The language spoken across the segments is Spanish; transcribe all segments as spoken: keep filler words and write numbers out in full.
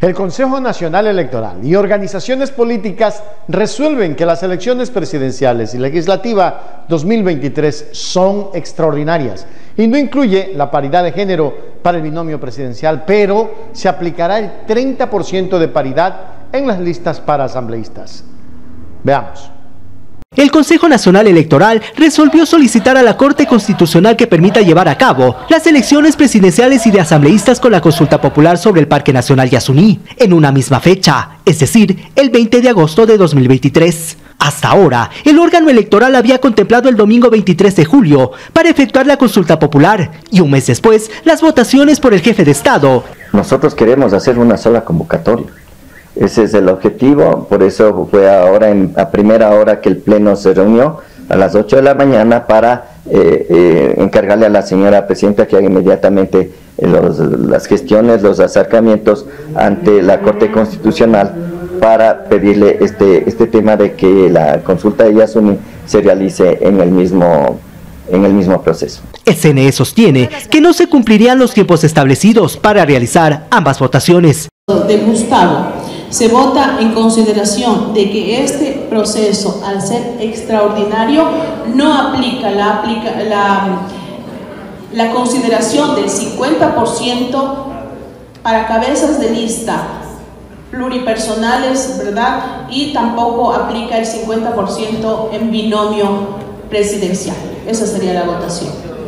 El Consejo Nacional Electoral y organizaciones políticas resuelven que las elecciones presidenciales y legislativas dos mil veintitrés son extraordinarias y no incluye la paridad de género para el binomio presidencial, pero se aplicará el treinta por ciento de paridad en las listas para asambleístas. Veamos. El Consejo Nacional Electoral resolvió solicitar a la Corte Constitucional que permita llevar a cabo las elecciones presidenciales y de asambleístas con la consulta popular sobre el Parque Nacional Yasuní en una misma fecha, es decir, el veinte de agosto de dos mil veintitrés. Hasta ahora, el órgano electoral había contemplado el domingo veintitrés de julio para efectuar la consulta popular y un mes después las votaciones por el jefe de Estado. Nosotros queremos hacer una sola convocatoria. Ese es el objetivo, por eso fue ahora en, a primera hora que el Pleno se reunió a las ocho de la mañana para eh, eh, encargarle a la señora Presidenta que haga inmediatamente eh, los, las gestiones, los acercamientos ante la Corte Constitucional para pedirle este, este tema de que la consulta de Yasuní se realice en el mismo en el mismo proceso. El C N E sostiene que no se cumplirían los tiempos establecidos para realizar ambas votaciones. De Gustavo. Se vota en consideración de que este proceso, al ser extraordinario, no aplica la, aplica, la, la consideración del cincuenta por ciento para cabezas de lista pluripersonales, ¿verdad? Y tampoco aplica el cincuenta por ciento en binomio presidencial. Esa sería la votación.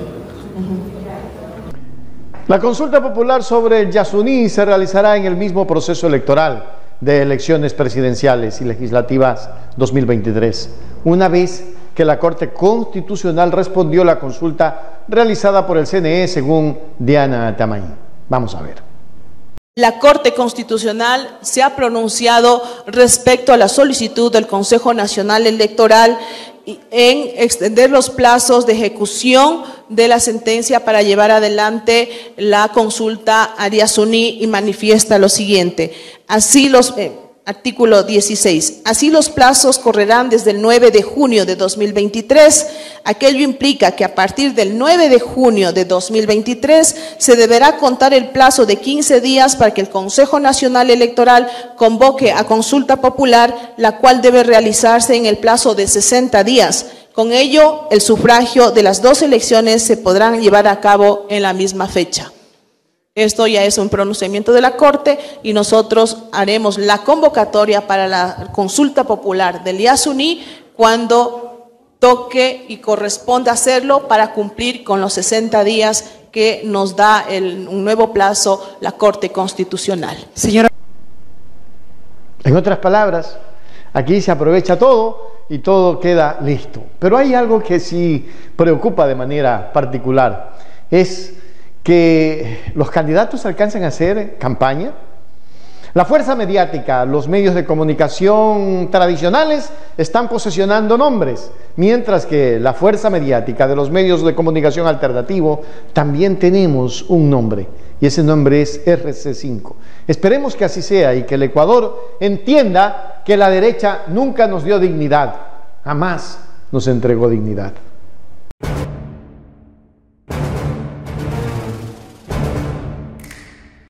La consulta popular sobre el Yasuní se realizará en el mismo proceso electoral de elecciones presidenciales y legislativas dos mil veintitrés, una vez que la Corte Constitucional respondió la consulta realizada por el C N E, según Diana Tamaí. Vamos a ver. La Corte Constitucional se ha pronunciado respecto a la solicitud del Consejo Nacional Electoral en extender los plazos de ejecución de la sentencia para llevar adelante la consulta a Yasuní y manifiesta lo siguiente. Así los... Eh, Artículo dieciséis. Así los plazos correrán desde el nueve de junio de dos mil veintitrés. Aquello implica que a partir del nueve de junio de dos mil veintitrés se deberá contar el plazo de quince días para que el Consejo Nacional Electoral convoque a consulta popular, la cual debe realizarse en el plazo de sesenta días. Con ello, el sufragio de las dos elecciones se podrán llevar a cabo en la misma fecha. Esto ya es un pronunciamiento de la Corte y nosotros haremos la convocatoria para la consulta popular del Yasuní cuando toque y corresponda hacerlo para cumplir con los sesenta días que nos da el, un nuevo plazo la Corte Constitucional. Señora. En otras palabras, aquí se aprovecha todo y todo queda listo. Pero hay algo que sí preocupa de manera particular, es que los candidatos alcancen a hacer campaña. La fuerza mediática, los medios de comunicación tradicionales están posesionando nombres, mientras que la fuerza mediática de los medios de comunicación alternativo también tenemos un nombre, y ese nombre es R C cinco. Esperemos que así sea y que el Ecuador entienda que la derecha nunca nos dio dignidad, jamás nos entregó dignidad.